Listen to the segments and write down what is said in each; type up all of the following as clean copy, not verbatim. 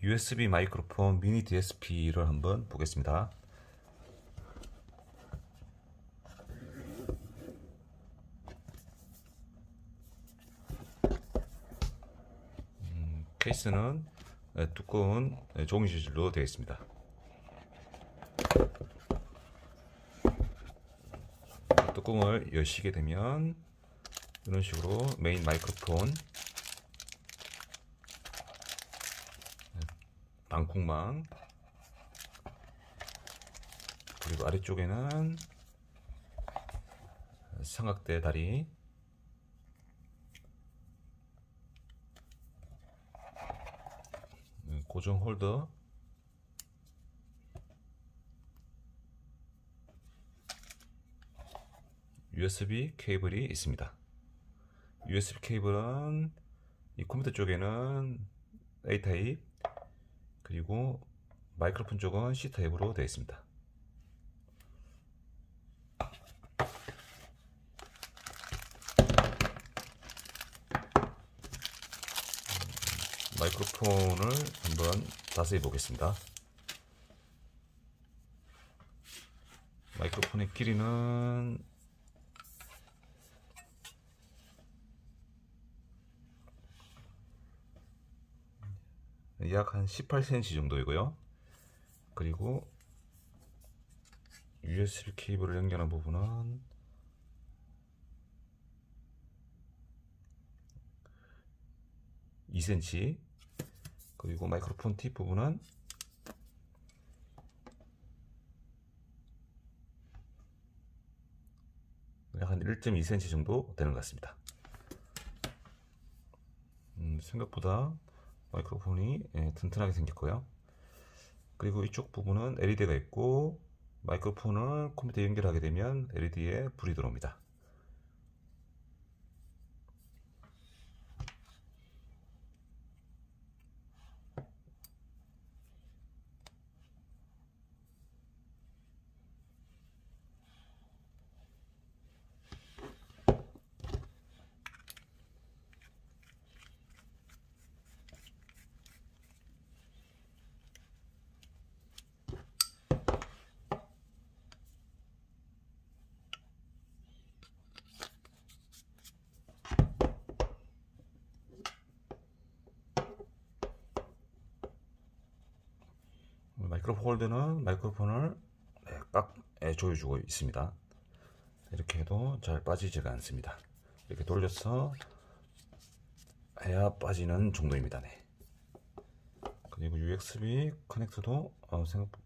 USB 마이크로폰 미니 DSP를 한번 보겠습니다. 케이스는 두꺼운 종이 재질로 되어 있습니다. 뚜껑을 여시게 되면 이런 식으로 메인 마이크로폰, 방풍망, 그리고 아래쪽에는 삼각대 다리, 고정 홀더, USB 케이블이 있습니다. USB 케이블은 이 컴퓨터 쪽에는 A 타입, 그리고 마이크로폰 쪽은 C 타입으로 되어 있습니다. 마이크로폰을 한번 자세히 보겠습니다. 마이크로폰의 길이는 약 한 18cm 정도이고요. 그리고 USB 케이블을 연결한 부분은 (2cm) 그리고 마이크로폰 팁 부분은 약 한 1.2cm 정도 되는 것 같습니다. 생각보다 마이크로폰이 튼튼하게 생겼고요. 그리고 이쪽 부분은 LED가 있고, 마이크로폰을 컴퓨터에 연결하게 되면 LED에 불이 들어옵니다. 마이크로폰 홀더는 마이크로폰을 꽉 조여주고 있습니다. 이렇게 해도 잘 빠지지가 않습니다. 이렇게 돌려서 해야 빠지는 정도입니다. 그리고 USB 커넥터도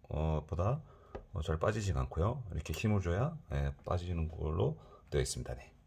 생각보다 잘 빠지지가 않고요. 이렇게 힘을 줘야 빠지는 걸로 되어 있습니다.